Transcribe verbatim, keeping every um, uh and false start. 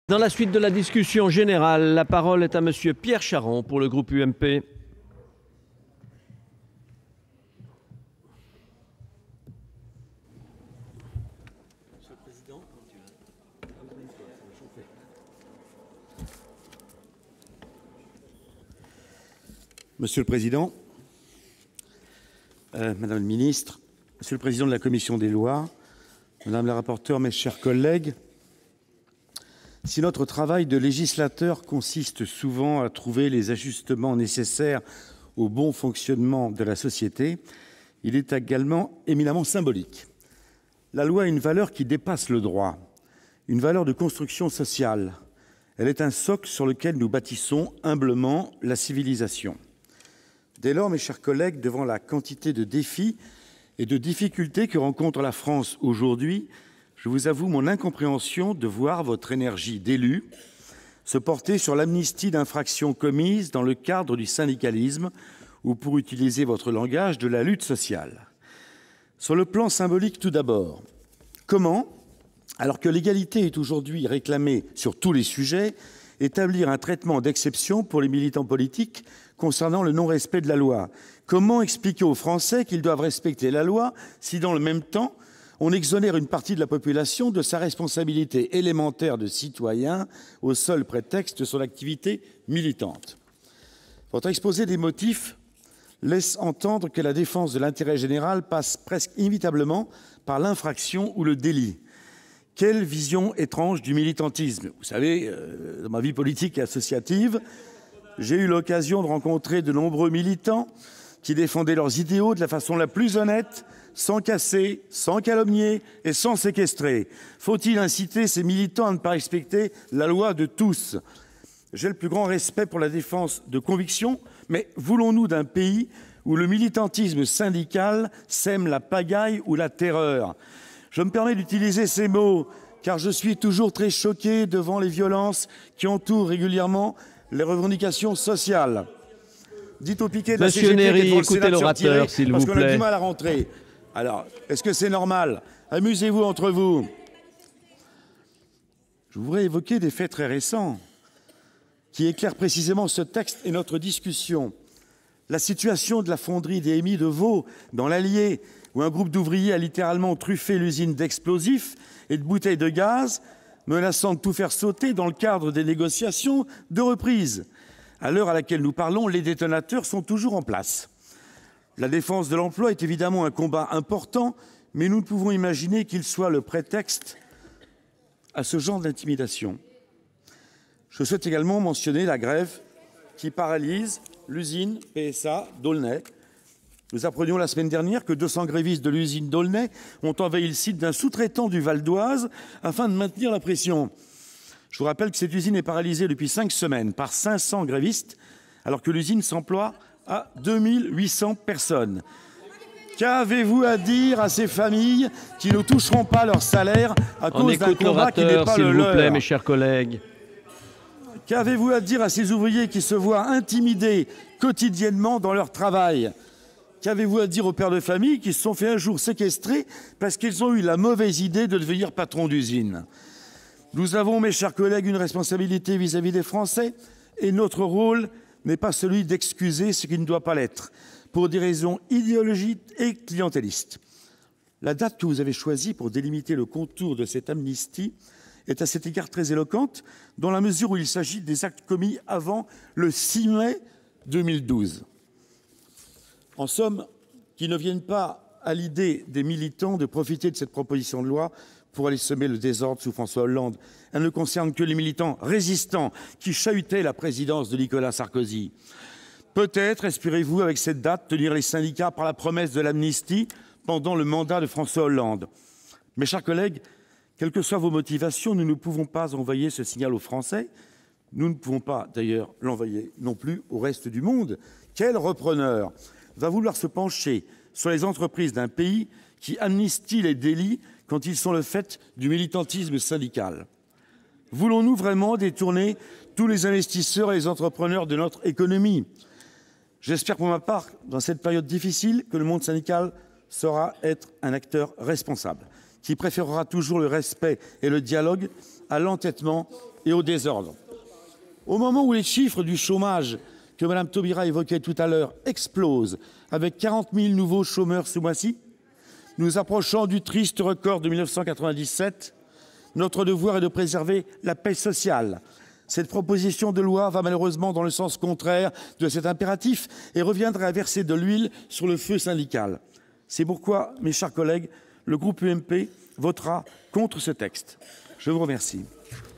Dans la suite de la discussion générale, la parole est à Monsieur Pierre Charon pour le groupe U M P. Monsieur le Président, euh, Madame le Ministre, Monsieur le Président de la Commission des lois, Madame la rapporteure, mes chers collègues, si notre travail de législateur consiste souvent à trouver les ajustements nécessaires au bon fonctionnement de la société, il est également éminemment symbolique. La loi a une valeur qui dépasse le droit, une valeur de construction sociale. Elle est un socle sur lequel nous bâtissons humblement la civilisation. Dès lors, mes chers collègues, devant la quantité de défis et de difficultés que rencontre la France aujourd'hui, je vous avoue mon incompréhension de voir votre énergie d'élu se porter sur l'amnistie d'infractions commises dans le cadre du syndicalisme ou, pour utiliser votre langage, de la lutte sociale. Sur le plan symbolique tout d'abord, comment, alors que l'égalité est aujourd'hui réclamée sur tous les sujets, établir un traitement d'exception pour les militants politiques concernant le non-respect de la loi? Comment expliquer aux Français qu'ils doivent respecter la loi si, dans le même temps, on exonère une partie de la population de sa responsabilité élémentaire de citoyen au seul prétexte de son activité militante? Votre exposé des motifs laisse entendre que la défense de l'intérêt général passe presque inévitablement par l'infraction ou le délit. Quelle vision étrange du militantisme! Vous savez, euh, dans ma vie politique et associative, j'ai eu l'occasion de rencontrer de nombreux militants qui défendaient leurs idéaux de la façon la plus honnête, sans casser, sans calomnier et sans séquestrer. Faut-il inciter ces militants à ne pas respecter la loi de tous? J'ai le plus grand respect pour la défense de convictions, mais voulons-nous d'un pays où le militantisme syndical sème la pagaille ou la terreur? Je me permets d'utiliser ces mots, car je suis toujours très choqué devant les violences qui entourent régulièrement les revendications sociales. Dites au piquet de la C G T Néry, devant le écoutez Sénat de se l'orateur, retirer s'il parce vous qu'on a plaît. du mal à rentrer. Alors, est-ce que c'est normal? Amusez-vous entre vous. Je voudrais évoquer des faits très récents qui éclairent précisément ce texte et notre discussion. La situation de la fonderie des Émis de Vaud, dans l'Allier, où un groupe d'ouvriers a littéralement truffé l'usine d'explosifs et de bouteilles de gaz, menaçant de tout faire sauter dans le cadre des négociations de reprise. À l'heure à laquelle nous parlons, les détonateurs sont toujours en place. La défense de l'emploi est évidemment un combat important, mais nous ne pouvons imaginer qu'il soit le prétexte à ce genre d'intimidation. Je souhaite également mentionner la grève qui paralyse l'usine P S A d'Aulnay. Nous apprenions la semaine dernière que deux cents grévistes de l'usine d'Aulnay ont envahi le site d'un sous-traitant du Val d'Oise afin de maintenir la pression. Je vous rappelle que cette usine est paralysée depuis cinq semaines par cinq cents grévistes, alors que l'usine s'emploie à deux mille huit cents personnes. Qu'avez-vous à dire à ces familles qui ne toucheront pas leur salaire à On cause d'un écoute combat qui n'est l'orateur, pas s'il le vous plaît, leur? mes chers collègues. Qu'avez-vous à dire à ces ouvriers qui se voient intimidés quotidiennement dans leur travail? Qu'avez-vous à dire aux pères de famille qui se sont fait un jour séquestrer parce qu'ils ont eu la mauvaise idée de devenir patron d'usine? Nous avons, mes chers collègues, une responsabilité vis-à-vis des Français et notre rôle n'est pas celui d'excuser ce qui ne doit pas l'être pour des raisons idéologiques et clientélistes. La date que vous avez choisie pour délimiter le contour de cette amnistie est à cet égard très éloquente, dans la mesure où il s'agit des actes commis avant le six mai deux mille douze. En somme, qu'il ne vienne pas à l'idée des militants de profiter de cette proposition de loi pour aller semer le désordre sous François Hollande. Elle ne concerne que les militants résistants qui chahutaient la présidence de Nicolas Sarkozy. Peut-être espérez-vous, avec cette date, tenir les syndicats par la promesse de l'amnistie pendant le mandat de François Hollande. Mes chers collègues, quelles que soient vos motivations, nous ne pouvons pas envoyer ce signal aux Français. Nous ne pouvons pas, d'ailleurs, l'envoyer non plus au reste du monde. Quel repreneur va vouloir se pencher sur les entreprises d'un pays qui amnistie les délits quand ils sont le fait du militantisme syndical? Voulons-nous vraiment détourner tous les investisseurs et les entrepreneurs de notre économie? J'espère pour ma part, dans cette période difficile, que le monde syndical saura être un acteur responsable, qui préférera toujours le respect et le dialogue à l'entêtement et au désordre. Au moment où les chiffres du chômage que Mme Taubira évoquait tout à l'heure explosent, avec quarante mille nouveaux chômeurs ce mois-ci, nous approchons du triste record de mille neuf cent quatre-vingt-dix-sept. Notre devoir est de préserver la paix sociale. Cette proposition de loi va malheureusement dans le sens contraire de cet impératif et reviendrait à verser de l'huile sur le feu syndical. C'est pourquoi, mes chers collègues, le groupe U M P votera contre ce texte. Je vous remercie.